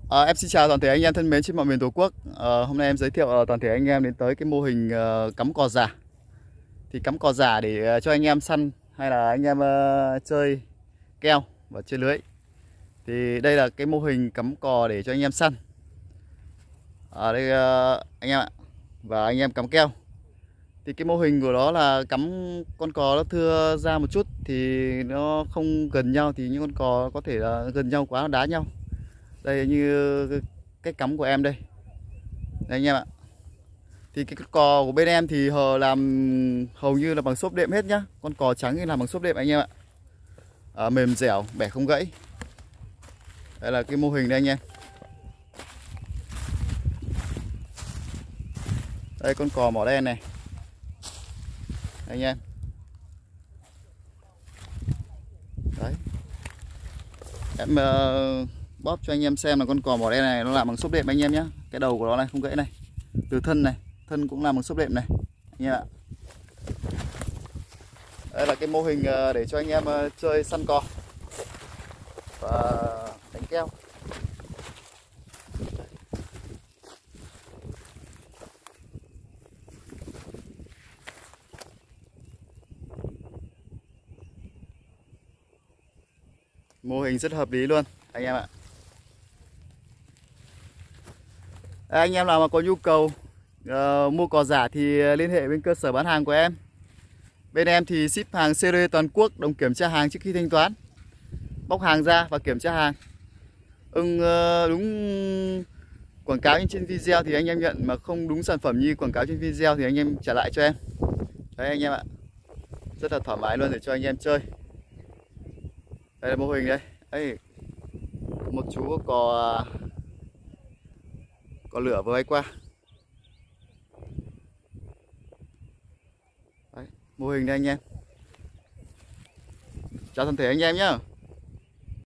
Em xin chào toàn thể anh em thân mến trên mọi miền Tổ quốc. Hôm nay em giới thiệu toàn thể anh em đến tới cái mô hình cắm cò giả. Thì cắm cò giả để cho anh em săn hay là anh em chơi keo và chơi lưới. Thì đây là cái mô hình cắm cò để cho anh em săn. Ở đây anh em ạ. Và anh em cắm keo. Thì cái mô hình của nó là cắm con cò nó thưa ra một chút thì nó không gần nhau, thì những con cò có thể là gần nhau quá nó đá nhau. Đây như cách cắm của em đây. Đây anh em ạ. Thì cái cò của bên em thì làm hầu như là bằng xốp đệm hết nhá. Con cò trắng thì làm bằng xốp đệm anh em ạ. Mềm dẻo, bẻ không gãy. Đây là cái mô hình đây anh em. Đây con cò mỏ đen này. Đây anh em. Đấy. Em bóp cho anh em xem là con cò mỏ đen này nó làm bằng xốp đệm anh em nhé. Cái đầu của nó này không gãy này. Từ thân này, thân cũng làm bằng xốp đệm này anh em ạ. Đây là cái mô hình để cho anh em chơi săn cò và đánh keo. Mô hình rất hợp lý luôn anh em ạ. Anh em nào mà có nhu cầu mua cò giả thì liên hệ bên cơ sở bán hàng của em. Bên em thì ship hàng series toàn quốc, đồng kiểm tra hàng trước khi thanh toán, bóc hàng ra và kiểm tra hàng. Đúng quảng cáo trên video thì anh em nhận, mà không đúng sản phẩm như quảng cáo trên video thì anh em trả lại cho em. Đấy anh em ạ. Rất là thoải mái luôn để cho anh em chơi. Đây là mô hình đây. Đây, một chú có lửa vừa bay qua. Đấy, mô hình đây anh em. Chào toàn thể anh em nhé.